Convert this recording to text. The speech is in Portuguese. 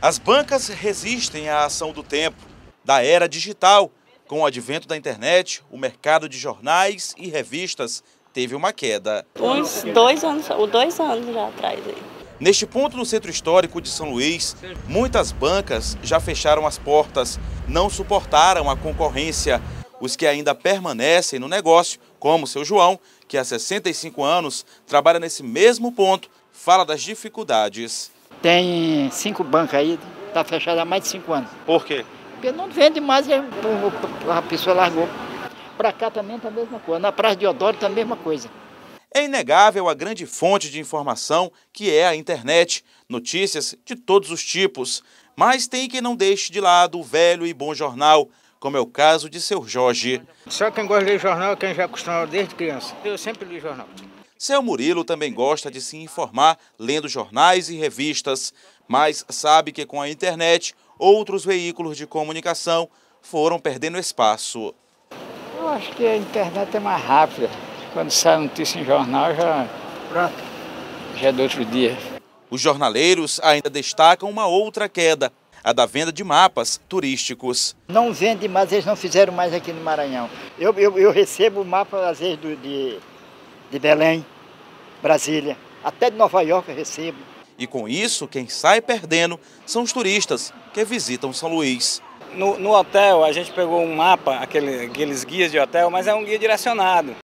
As bancas resistem à ação do tempo, da era digital. Com o advento da internet, o mercado de jornais e revistas teve uma queda. Uns 2 anos já atrás aí. Neste ponto no centro histórico de São Luís, muitas bancas já fecharam as portas, não suportaram a concorrência. Os que ainda permanecem no negócio, como o seu João, que há 65 anos trabalha nesse mesmo ponto, fala das dificuldades. Tem 5 bancas aí, está fechada há mais de 5 anos. Por quê? Porque não vende mais, a pessoa largou. Para cá também está a mesma coisa, na Praça de Odoro está a mesma coisa. É inegável a grande fonte de informação que é a internet, notícias de todos os tipos. Mas tem quem não deixe de lado o velho e bom jornal, como é o caso de seu Jorge. Só quem gosta de ler jornal é quem já acostumou desde criança. Eu sempre li jornal. Seu Murilo também gosta de se informar lendo jornais e revistas, mas sabe que com a internet, outros veículos de comunicação foram perdendo espaço. Eu acho que a internet é mais rápida. Quando sai notícia em jornal, já é do outro dia. Os jornaleiros ainda destacam uma outra queda, a da venda de mapas turísticos. Não vende mais, eles não fizeram mais aqui no Maranhão. Eu recebo o mapa, às vezes, de Belém, Brasília, até de Nova York eu recebo. E com isso, quem sai perdendo são os turistas que visitam São Luís. No hotel, a gente pegou um mapa, aqueles guias de hotel, mas é um guia direcionado.